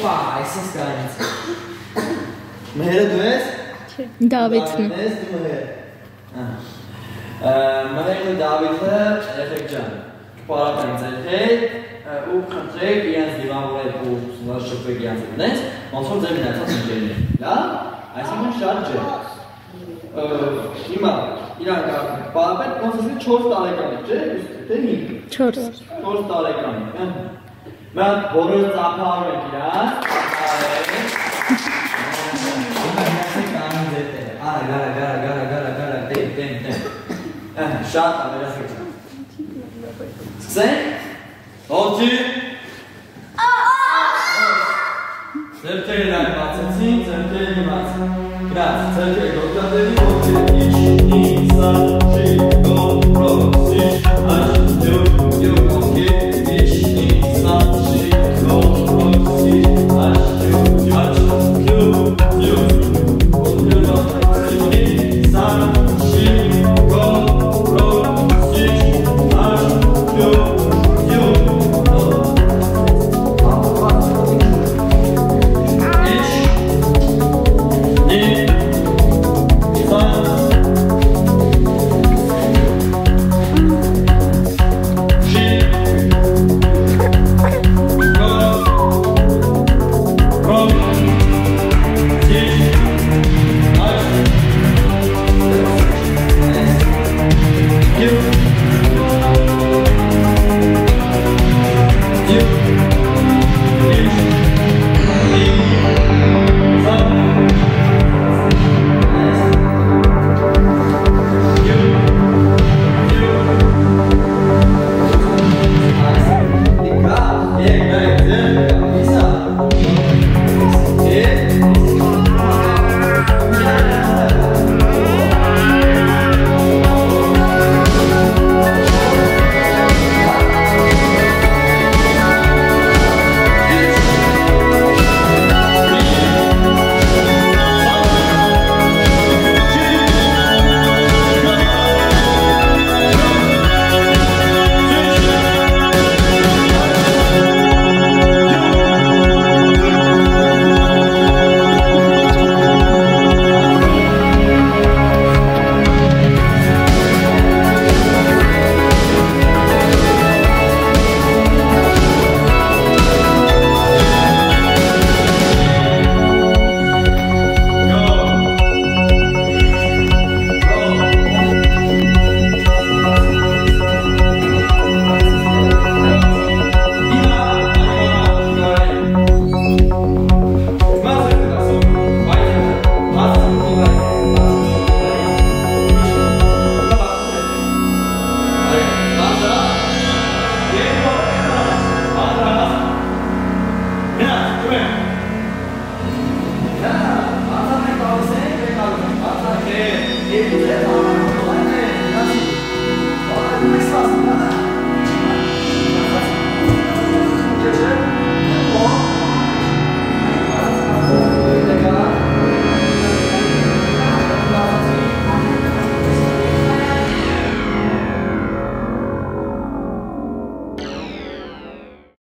Opa, այսպես կանից։ Մհերը դու ես։ Դավիթն։ Ես դու մհեր։ Մհերն ու Դավիթը երեխեք ջան։ Պարապեն ձեր հետ ու խնդրեք իրենց դիվանորեք ու շփվեք իրենց հետ, ոնց որ ձեր մնացած ընկերներ։ Լավ։ Այսինքն շատ ջեր։ Հիմա իրանք պարապեն ոնց ասես 4 տարեկան է, չէ՞, թե 5։ 4 տարեկան է։ Մենք բոլորը ծափահարում ենք իրար։ Գարա, տեն։ Շատ ավերախիչ։ Սկսենք։ Ողջի։ Ձերքերը լավ բացեցին, ձերքերը իմաց։ Գրած, ձերքերը գոտատերի, ողջի, իչ, նիսա, շի, գոտ, ռոք, սիշ, աշ, դյուր,